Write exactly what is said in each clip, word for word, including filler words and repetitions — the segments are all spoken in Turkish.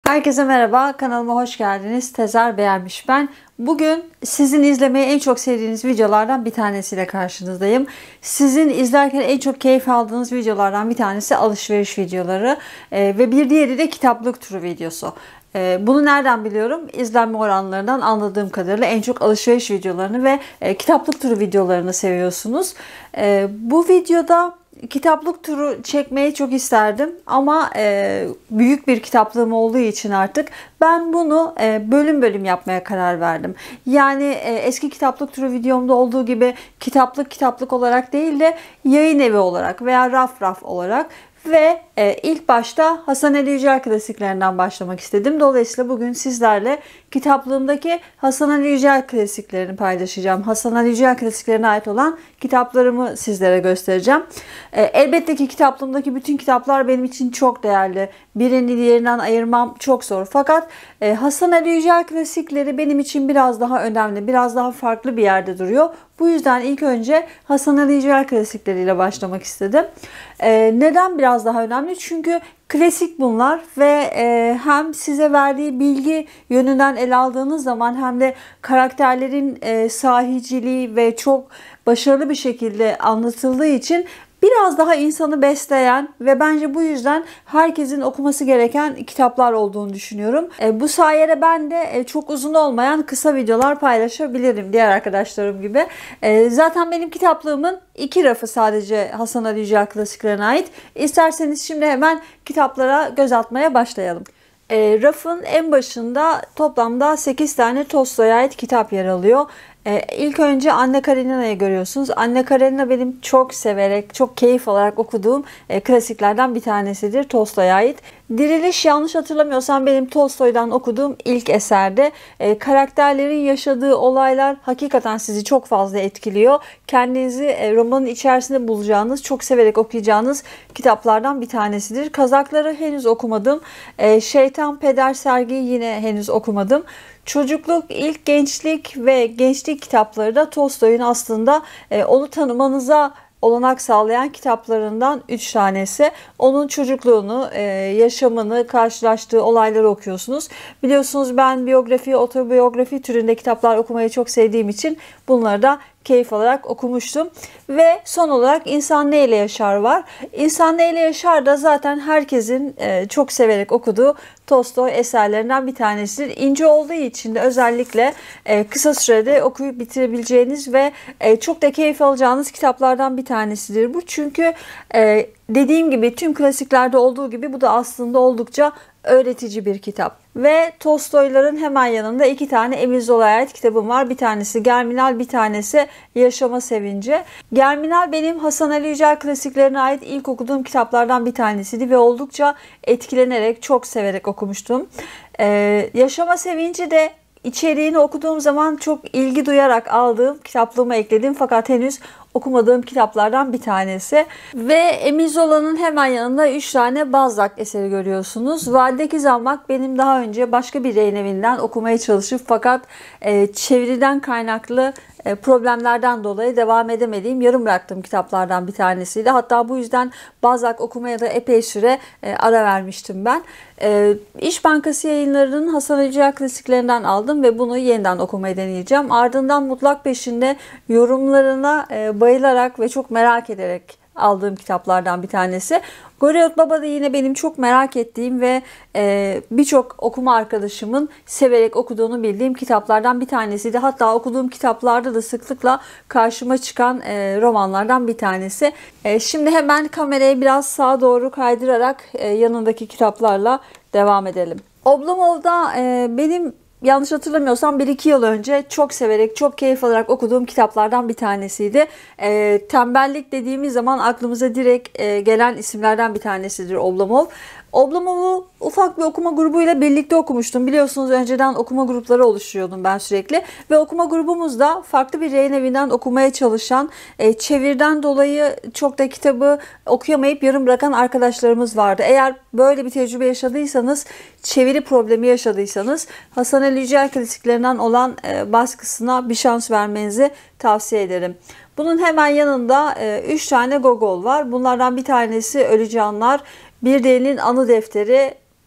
Herkese merhaba, kanalıma hoş geldiniz. Tezer Beğenmiş ben. Bugün sizin izlemeyi en çok sevdiğiniz videolardan bir tanesiyle karşınızdayım. Sizin izlerken en çok keyif aldığınız videolardan bir tanesi alışveriş videoları ee, ve bir diğeri de kitaplık turu videosu. Ee, bunu nereden biliyorum? İzlenme oranlarından anladığım kadarıyla en çok alışveriş videolarını ve e, kitaplık turu videolarını seviyorsunuz. Ee, bu videoda kitaplık turu çekmeyi çok isterdim ama e, büyük bir kitaplığım olduğu için artık ben bunu e, bölüm bölüm yapmaya karar verdim. Yani e, eski kitaplık turu videomda olduğu gibi kitaplık kitaplık olarak değil de yayın evi olarak veya raf raf olarak ve e, ilk başta Hasan Ali Yücel klasiklerinden başlamak istedim. Dolayısıyla bugün sizlerle kitaplığımdaki Hasan Ali Yücel klasiklerini paylaşacağım. Hasan Ali Yücel klasiklerine ait olan kitaplarımı sizlere göstereceğim. E, elbette ki kitaplığımdaki bütün kitaplar benim için çok değerli. Birini diğerinden ayırmam çok zor. Fakat e, Hasan Ali Yücel klasikleri benim için biraz daha önemli, biraz daha farklı bir yerde duruyor. Bu yüzden ilk önce Hasan Ali Yücel klasikleriyle başlamak istedim. E, neden biraz daha önemli? Çünkü klasik bunlar ve e, hem size verdiği bilgi yönünden ele aldığınız zaman hem de karakterlerin e, sahiciliği ve çok başarılı bir şekilde anlatıldığı için biraz daha insanı besleyen ve bence bu yüzden herkesin okuması gereken kitaplar olduğunu düşünüyorum. E, bu sayede ben de e, çok uzun olmayan kısa videolar paylaşabilirim diğer arkadaşlarım gibi. E, zaten benim kitaplığımın iki rafı sadece Hasan Ali Yücel klasiklerine ait. İsterseniz şimdi hemen kitaplara göz atmaya başlayalım. E, rafın en başında toplamda sekiz tane Tolstoy'a ait kitap yer alıyor. Ee, ilk önce Anna Karenina'yı görüyorsunuz. Anna Karenina benim çok severek, çok keyif alarak okuduğum e, klasiklerden bir tanesidir. Tolstoy'a ait. Diriliş, yanlış hatırlamıyorsam benim Tolstoy'dan okuduğum ilk eserde. E, karakterlerin yaşadığı olaylar hakikaten sizi çok fazla etkiliyor. Kendinizi e, romanın içerisinde bulacağınız, çok severek okuyacağınız kitaplardan bir tanesidir. Kazakları henüz okumadım. E, Şeytan Peder Sergi'yi yine henüz okumadım. Çocukluk, ilk gençlik ve gençlik kitapları da Tolstoy'un aslında e, onu tanımanıza olanak sağlayan kitaplarından üç tanesi. Onun çocukluğunu, e, yaşamını, karşılaştığı olayları okuyorsunuz. Biliyorsunuz ben biyografi, otobiyografi türünde kitaplar okumayı çok sevdiğim için bunları da keyif alarak okumuştum. Ve son olarak İnsan Neyle Yaşar var. İnsan Neyle Yaşar da zaten herkesin e, çok severek okuduğu Tolstoy eserlerinden bir tanesidir. İnce olduğu için de özellikle e, kısa sürede okuyup bitirebileceğiniz ve e, çok da keyif alacağınız kitaplardan bir tanesidir bu. Çünkü e, dediğim gibi tüm klasiklerde olduğu gibi bu da aslında oldukça öğretici bir kitap. Ve Tolstoyların hemen yanında iki tane Emil Zola'ya ait kitabım var. Bir tanesi Germinal, bir tanesi Yaşama Sevinci. Germinal benim Hasan Ali Yücel klasiklerine ait ilk okuduğum kitaplardan bir tanesiydi ve oldukça etkilenerek, çok severek okumuştum. Ee, Yaşama Sevinci de içeriğini okuduğum zaman çok ilgi duyarak aldığım, kitaplığıma ekledim fakat henüz okumadığım kitaplardan bir tanesi. Ve Emil Zola'nın hemen yanında üç tane Balzac eseri görüyorsunuz. Valideki Zambak benim daha önce başka bir yayın evinden okumaya çalışıp fakat e, çeviriden kaynaklı e, problemlerden dolayı devam edemediğim, yarım bıraktığım kitaplardan bir tanesiydi. Hatta bu yüzden Balzac okumaya da epey süre e, ara vermiştim ben. E, İş Bankası Yayınları'nın Hasan Ali Yücel klasiklerinden aldım ve bunu yeniden okumayı deneyeceğim. Ardından Mutlak Peşinde yorumlarına e, bayılarak ve çok merak ederek aldığım kitaplardan bir tanesi. Goriyot Baba da yine benim çok merak ettiğim ve e, birçok okuma arkadaşımın severek okuduğunu bildiğim kitaplardan bir tanesiydi. Hatta okuduğum kitaplarda da sıklıkla karşıma çıkan e, romanlardan bir tanesi. E, şimdi hemen kamerayı biraz sağa doğru kaydırarak e, yanındaki kitaplarla devam edelim. Oblomov'da e, benim yanlış hatırlamıyorsam bir iki yıl önce çok severek, çok keyif alarak okuduğum kitaplardan bir tanesiydi. E, tembellik dediğimiz zaman aklımıza direkt e, gelen isimlerden bir tanesidir Oblomov. Oblomov'u ufak bir okuma grubuyla birlikte okumuştum. Biliyorsunuz önceden okuma grupları oluşturuyordum ben sürekli. Ve okuma grubumuzda farklı bir yayın evinden okumaya çalışan, e, çeviriden dolayı çok da kitabı okuyamayıp yarım bırakan arkadaşlarımız vardı. Eğer böyle bir tecrübe yaşadıysanız, çeviri problemi yaşadıysanız Hasan Ali Yücel klasiklerinden olan e, baskısına bir şans vermenizi tavsiye ederim. Bunun hemen yanında üç tane Gogol var. Bunlardan bir tanesi Ölü Canlar, bir diğerinin Anı Defteri,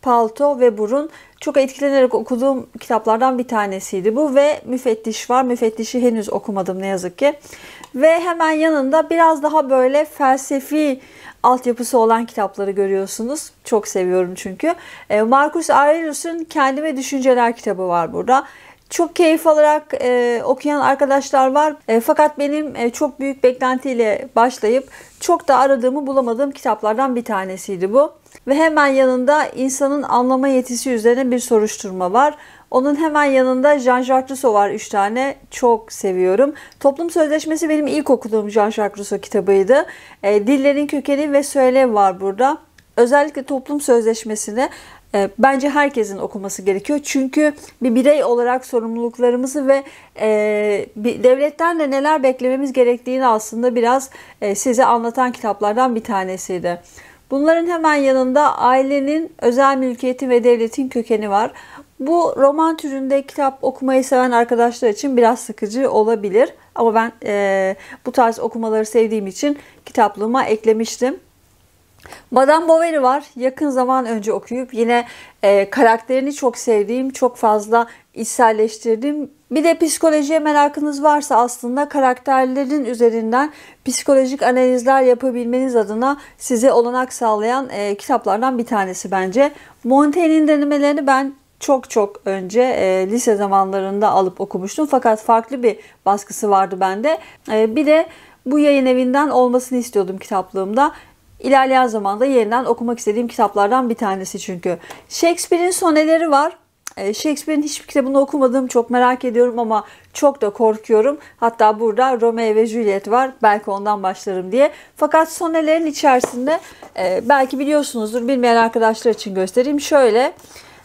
Palto ve Burun. Çok etkilenerek okuduğum kitaplardan bir tanesiydi bu ve Müfettiş var. Müfettiş'i henüz okumadım ne yazık ki. Ve hemen yanında biraz daha böyle felsefi altyapısı olan kitapları görüyorsunuz. Çok seviyorum çünkü. Marcus Aurelius'un Kendi ve Düşünceler kitabı var burada. Çok keyif alarak e, okuyan arkadaşlar var. E, fakat benim e, çok büyük beklentiyle başlayıp çok da aradığımı bulamadığım kitaplardan bir tanesiydi bu. Ve hemen yanında insanın anlama yetisi üzerine bir soruşturma var. Onun hemen yanında Jean-Jacques Rousseau var üç tane. Çok seviyorum. Toplum Sözleşmesi benim ilk okuduğum Jean-Jacques Rousseau kitabıydı. E, Dillerin Kökeni ve Söylev var burada. Özellikle Toplum Sözleşmesi'ni e, bence herkesin okuması gerekiyor. Çünkü bir birey olarak sorumluluklarımızı ve e, bir devletten de neler beklememiz gerektiğini aslında biraz e, size anlatan kitaplardan bir tanesiydi. Bunların hemen yanında Ailenin Özel Mülkiyeti ve Devletin Kökeni var. Bu roman türünde kitap okumayı seven arkadaşlar için biraz sıkıcı olabilir. Ama ben e, bu tarz okumaları sevdiğim için kitaplığıma eklemiştim. Madame Bovary var. Yakın zaman önce okuyup yine e, karakterini çok sevdiğim, çok fazla içselleştirdiğim. Bir de psikolojiye merakınız varsa aslında karakterlerin üzerinden psikolojik analizler yapabilmeniz adına size olanak sağlayan e, kitaplardan bir tanesi bence. Montaigne'in denemelerini ben çok çok önce e, lise zamanlarında alıp okumuştum. Fakat farklı bir baskısı vardı bende. E, bir de bu yayın evinden olmasını istiyordum kitaplığımda. İlerleyen zamanda yeniden okumak istediğim kitaplardan bir tanesi çünkü. Shakespeare'in Soneleri var. Shakespeare'in hiçbir kitabını okumadım. Çok merak ediyorum ama çok da korkuyorum. Hatta burada Romeo ve Juliet var. Belki ondan başlarım diye. Fakat Sonelerin içerisinde belki biliyorsunuzdur. Bilmeyen arkadaşlar için göstereyim. Şöyle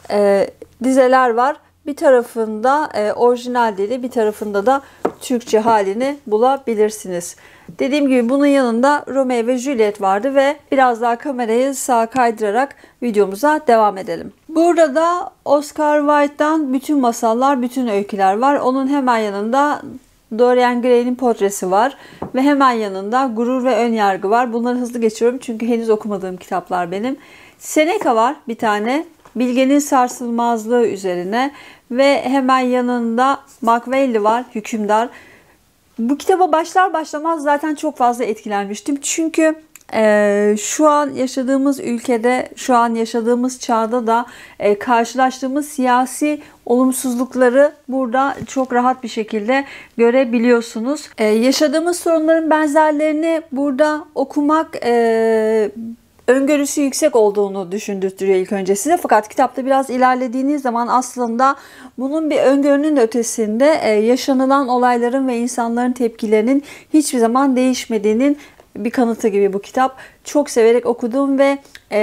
dizeler var. Bir tarafında orijinal dili, bir tarafında da Türkçe halini bulabilirsiniz. Dediğim gibi bunun yanında Romeo ve Juliet vardı ve biraz daha kamerayı sağa kaydırarak videomuza devam edelim. Burada da Oscar Wilde'dan Bütün Masallar, Bütün Öyküler var. Onun hemen yanında Dorian Gray'nin Portresi var ve hemen yanında Gurur ve Önyargı var. Bunları hızlı geçiyorum çünkü henüz okumadığım kitaplar benim. Seneca var bir tane. Bilgenin Sarsılmazlığı üzerine ve hemen yanında Machiavelli var, Hükümdar. Bu kitaba başlar başlamaz zaten çok fazla etkilenmiştim. Çünkü e, şu an yaşadığımız ülkede, şu an yaşadığımız çağda da e, karşılaştığımız siyasi olumsuzlukları burada çok rahat bir şekilde görebiliyorsunuz. E, yaşadığımız sorunların benzerlerini burada okumak e, öngörüsü yüksek olduğunu düşündürtüyor ilk önce size. Fakat kitapta biraz ilerlediğiniz zaman aslında bunun bir öngörünün ötesinde yaşanılan olayların ve insanların tepkilerinin hiçbir zaman değişmediğinin bir kanıtı gibi bu kitap. Çok severek okudum ve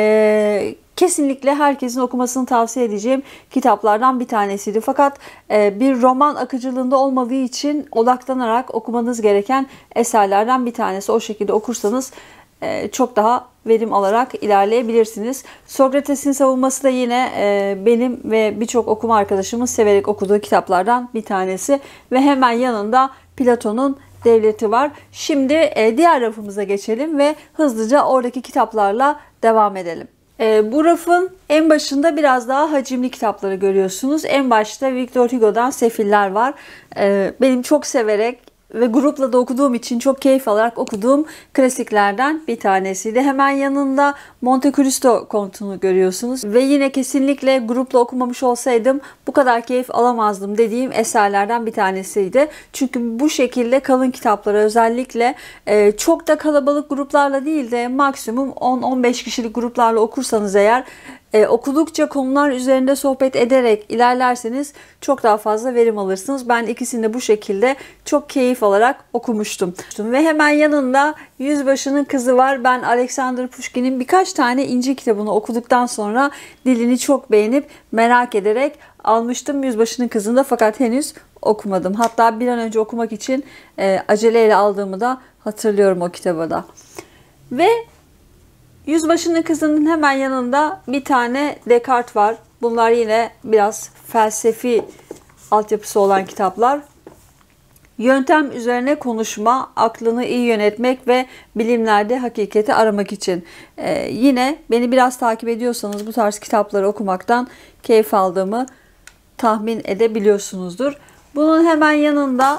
e, kesinlikle herkesin okumasını tavsiye edeceğim kitaplardan bir tanesiydi. Fakat e, bir roman akıcılığında olmadığı için odaklanarak okumanız gereken eserlerden bir tanesi. O şekilde okursanız çok daha verim alarak ilerleyebilirsiniz. Sokrates'in Savunması da yine benim ve birçok okuma arkadaşımın severek okuduğu kitaplardan bir tanesi. Ve hemen yanında Platon'un Devleti var. Şimdi diğer rafımıza geçelim ve hızlıca oradaki kitaplarla devam edelim. Bu rafın en başında biraz daha hacimli kitapları görüyorsunuz. En başta Victor Hugo'dan Sefiller var. Benim çok severek ve grupla da okuduğum için çok keyif alarak okuduğum klasiklerden bir tanesiydi. Hemen yanında Monte Cristo Kontu'nu görüyorsunuz. Ve yine kesinlikle grupla okumamış olsaydım bu kadar keyif alamazdım dediğim eserlerden bir tanesiydi. Çünkü bu şekilde kalın kitapları özellikle çok da kalabalık gruplarla değil de maksimum on on beş kişilik gruplarla okursanız eğer Ee, okudukça konular üzerinde sohbet ederek ilerlerseniz çok daha fazla verim alırsınız. Ben ikisini de bu şekilde çok keyif alarak okumuştum. Ve hemen yanında Yüzbaşının Kızı var. Ben Alexander Pushkin'in birkaç tane İnci kitabını okuduktan sonra dilini çok beğenip merak ederek almıştım Yüzbaşının Kızı'nda fakat henüz okumadım. Hatta bir an önce okumak için e, aceleyle aldığımı da hatırlıyorum o kitabı da. Ve Yüzbaşının Kızı'nın hemen yanında bir tane Descartes var. Bunlar yine biraz felsefi altyapısı olan kitaplar. Yöntem üzerine konuşma, aklını iyi yönetmek ve bilimlerde hakikati aramak için. Ee, yine beni biraz takip ediyorsanız bu tarz kitapları okumaktan keyif aldığımı tahmin edebiliyorsunuzdur. Bunun hemen yanında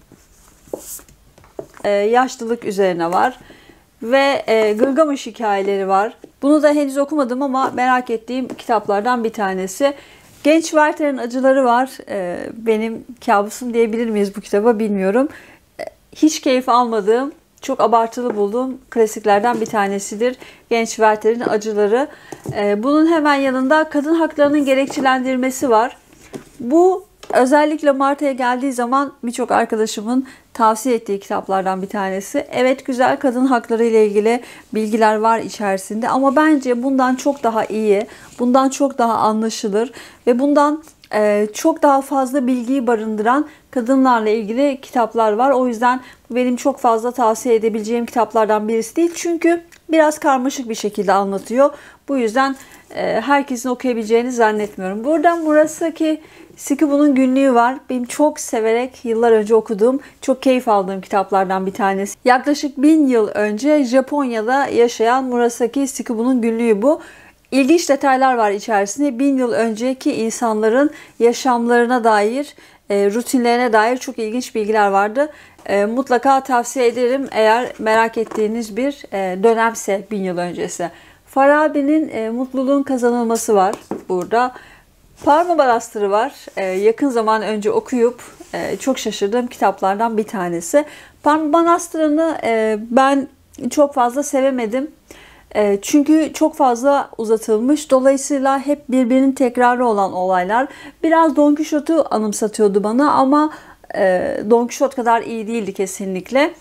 e, yaşlılık üzerine var ve e, Gılgamış hikayeleri var. Bunu da henüz okumadım ama merak ettiğim kitaplardan bir tanesi. Genç Werther'in acıları var. E, benim kabusum diyebilir miyiz bu kitaba bilmiyorum. E, hiç keyif almadığım, çok abartılı bulduğum klasiklerden bir tanesidir. Genç Werther'in acıları. E, bunun hemen yanında kadın haklarının gerekçelendirmesi var. Bu özellikle Marta'ya geldiği zaman birçok arkadaşımın tavsiye ettiği kitaplardan bir tanesi. Evet, güzel kadın hakları ile ilgili bilgiler var içerisinde ama bence bundan çok daha iyi, bundan çok daha anlaşılır ve bundan e, çok daha fazla bilgiyi barındıran kadınlarla ilgili kitaplar var. O yüzden benim çok fazla tavsiye edebileceğim kitaplardan birisi değil. Çünkü biraz karmaşık bir şekilde anlatıyor. Bu yüzden e, herkesin okuyabileceğini zannetmiyorum. Buradan Murasaki Shikibu'nun günlüğü var. Benim çok severek yıllar önce okuduğum, çok keyif aldığım kitaplardan bir tanesi. Yaklaşık bin yıl önce Japonya'da yaşayan Murasaki Shikibu'nun günlüğü bu. İlginç detaylar var içerisinde. Bin yıl önceki insanların yaşamlarına dair, e, rutinlerine dair çok ilginç bilgiler vardı. E, mutlaka tavsiye ederim eğer merak ettiğiniz bir e, dönemse bin yıl öncesi. Farabi'nin e, Mutluluğun Kazanılması var burada. Parma Manastırı var. Ee, yakın zaman önce okuyup e, çok şaşırdığım kitaplardan bir tanesi. Parma Manastırı'nı e, ben çok fazla sevemedim. E, çünkü çok fazla uzatılmış. Dolayısıyla hep birbirinin tekrarı olan olaylar. Biraz Don Quixote'u anımsatıyordu bana ama e, Don Quixote kadar iyi değildi kesinlikle.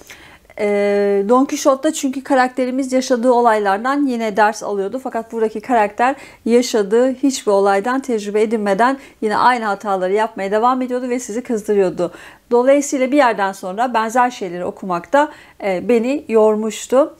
Don Quixote'da çünkü karakterimiz yaşadığı olaylardan yine ders alıyordu. Fakat buradaki karakter yaşadığı hiçbir olaydan tecrübe edinmeden yine aynı hataları yapmaya devam ediyordu ve sizi kızdırıyordu. Dolayısıyla bir yerden sonra benzer şeyleri okumakta beni yormuştu.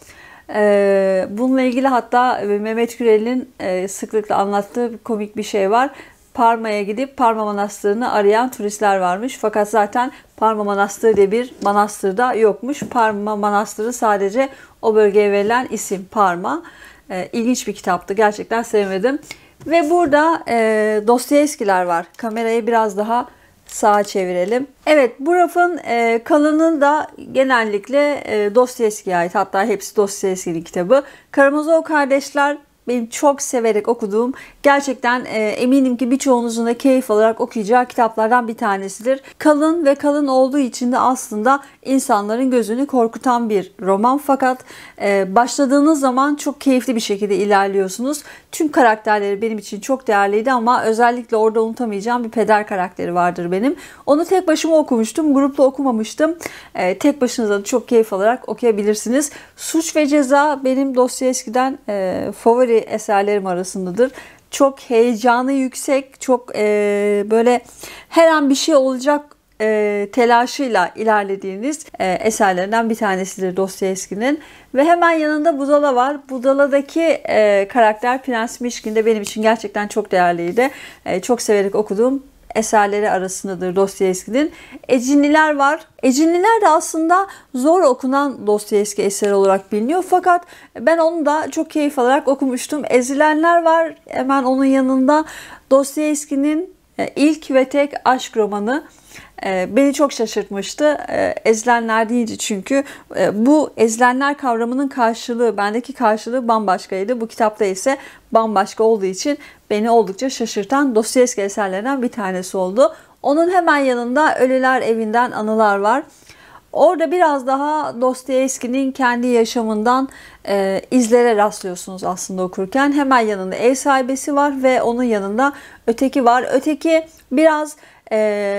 Bununla ilgili hatta Mehmet Gürel'in sıklıkla anlattığı komik bir şey var. Parma'ya gidip Parma Manastırı'nı arayan turistler varmış. Fakat zaten Parma Manastırı diye bir manastır da yokmuş. Parma Manastırı sadece o bölgeye verilen isim Parma. E, ilginç bir kitaptı. Gerçekten sevmedim. Ve burada e, Dostoyevskiler var. Kamerayı biraz daha sağa çevirelim. Evet, bu rafın e, kalanı da genellikle e, Dostoyevski'ye ait. Hatta hepsi Dostoyevski'nin kitabı. Karamazov kardeşler benim çok severek okuduğum, gerçekten e, eminim ki birçoğunuzun da keyif alarak okuyacağı kitaplardan bir tanesidir. Kalın ve kalın olduğu için de aslında insanların gözünü korkutan bir roman. Fakat e, başladığınız zaman çok keyifli bir şekilde ilerliyorsunuz. Tüm karakterleri benim için çok değerliydi ama özellikle orada unutamayacağım bir peder karakteri vardır benim. Onu tek başıma okumuştum, grupla okumamıştım. E, tek başınıza da çok keyif alarak okuyabilirsiniz. Suç ve Ceza benim Dostoyevski'den e, favori eserlerim arasındadır. Çok heyecanı yüksek, çok e, böyle her an bir şey olacak e, telaşıyla ilerlediğiniz e, eserlerinden bir tanesidir Dostoyevski'nin. Ve hemen yanında Budala var. Budala'daki e, karakter Prens Mişkin de benim için gerçekten çok değerliydi. E, çok severek okuduğum eserleri arasındadır Dostoyevski'nin. Ecinliler var. Ecinliler de aslında zor okunan Dostoyevski eseri olarak biliniyor. Fakat ben onu da çok keyif alarak okumuştum. Ezilenler var. Hemen onun yanında Dostoyevski'nin ilk ve tek aşk romanı. Beni çok şaşırtmıştı. Ezilenler deyince çünkü bu ezilenler kavramının karşılığı, bendeki karşılığı bambaşkaydı. Bu kitapta ise bambaşka olduğu için beni oldukça şaşırtan Dostoyevski eserlerinden bir tanesi oldu. Onun hemen yanında Ölüler Evinden Anılar var. Orada biraz daha Dostoyevski'nin kendi yaşamından e, izlere rastlıyorsunuz aslında okurken. Hemen yanında Ev Sahibesi var ve onun yanında Öteki var. Öteki biraz e,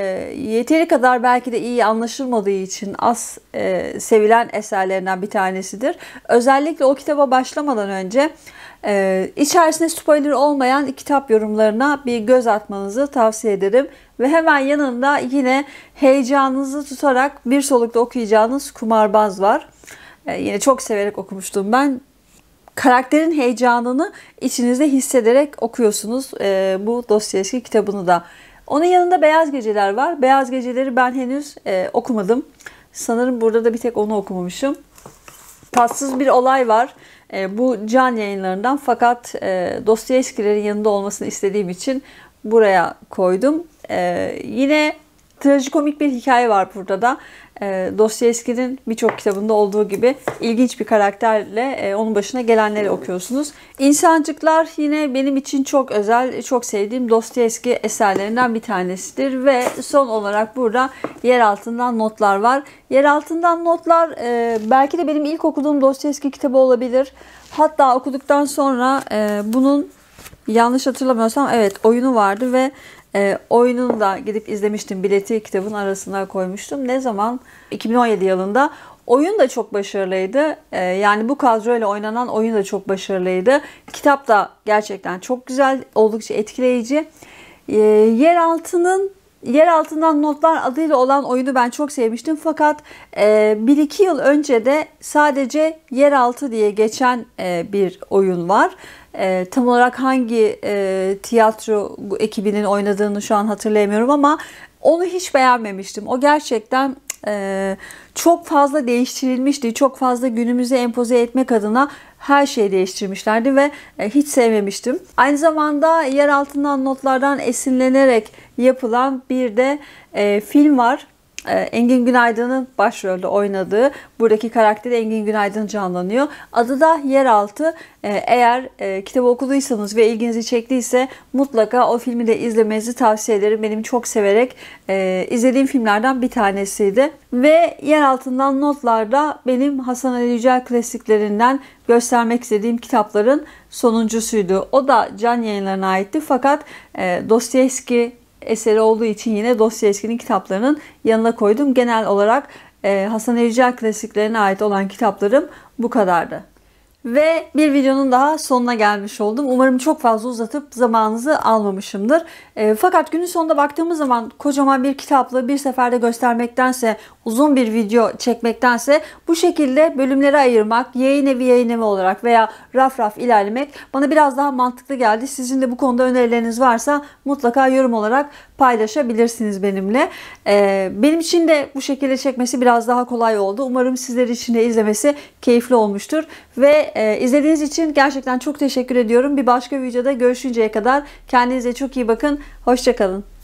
yeteri kadar belki de iyi anlaşılmadığı için az e, sevilen eserlerinden bir tanesidir. Özellikle o kitaba başlamadan önce e, içerisinde spoiler olmayan kitap yorumlarına bir göz atmanızı tavsiye ederim. Ve hemen yanında yine heyecanınızı tutarak bir solukta okuyacağınız Kumarbaz var. Ee, yine çok severek okumuştum ben. Karakterin heyecanını içinizde hissederek okuyorsunuz ee, bu Dostoyevski kitabını da. Onun yanında Beyaz Geceler var. Beyaz Geceleri ben henüz e, okumadım. Sanırım burada da bir tek onu okumamışım. Tatsız bir olay var. E, bu Can Yayınlarından, fakat e, Dostoyevskilerin yanında olmasını istediğim için buraya koydum. E, yine trajikomik bir hikaye var burada da. E, Dostoyevski'nin birçok kitabında olduğu gibi ilginç bir karakterle e, onun başına gelenleri okuyorsunuz. İnsancıklar yine benim için çok özel, çok sevdiğim Dostoyevski eserlerinden bir tanesidir ve son olarak burada Yer Altından Notlar var. Yer Altından Notlar e, belki de benim ilk okuduğum Dostoyevski kitabı olabilir. Hatta okuduktan sonra e, bunun, yanlış hatırlamıyorsam, evet, oyunu vardı ve E, oyununu da gidip izlemiştim. Bileti kitabın arasına koymuştum. Ne zaman? iki bin on yedi yılında. Oyun da çok başarılıydı. E, yani bu kadroyla oynanan oyun da çok başarılıydı. Kitap da gerçekten çok güzel, oldukça etkileyici. E, Yer altının Yer Altından Notlar adıyla olan oyunu ben çok sevmiştim. Fakat e, bir iki yıl önce de sadece Yeraltı diye geçen e, bir oyun var. E, tam olarak hangi e, tiyatro ekibinin oynadığını şu an hatırlayamıyorum ama onu hiç beğenmemiştim. O gerçekten e, çok fazla değiştirilmişti. Çok fazla günümüze empoze etmek adına her şeyi değiştirmişlerdi ve e, hiç sevmemiştim. Aynı zamanda Yer Altından Notlardan esinlenerek yapılan bir de e, film var. Engin Günaydın'ın başrolde oynadığı, buradaki karakteri Engin Günaydın canlanıyor. Adı da Yeraltı. Eğer e, kitabı okuduysanız ve ilginizi çektiyse mutlaka o filmi de izlemenizi tavsiye ederim. Benim çok severek e, izlediğim filmlerden bir tanesiydi. Ve Yer Altından Notlar'da benim Hasan Ali Yücel klasiklerinden göstermek istediğim kitapların sonuncusuydu. O da Can Yayınları'na aitti, fakat e, Dostoyevski eseri olduğu için yine Dostoyevski'nin kitaplarının yanına koydum. Genel olarak e, Hasan Ali Yücel klasiklerine ait olan kitaplarım bu kadardı. Ve bir videonun daha sonuna gelmiş oldum. Umarım çok fazla uzatıp zamanınızı almamışımdır. E, fakat günün sonunda baktığımız zaman kocaman bir kitaplığı bir seferde göstermektense, uzun bir video çekmektense bu şekilde bölümlere ayırmak, yayın evi yayın evi olarak veya raf raf ilerlemek bana biraz daha mantıklı geldi. Sizin de bu konuda önerileriniz varsa mutlaka yorum olarak paylaşabilirsiniz benimle. E, benim için de bu şekilde çekmesi biraz daha kolay oldu. Umarım sizler için de izlemesi keyifli olmuştur. Ve e, izlediğiniz için gerçekten çok teşekkür ediyorum. Bir başka videoda görüşünceye kadar kendinize çok iyi bakın. Hoşça kalın.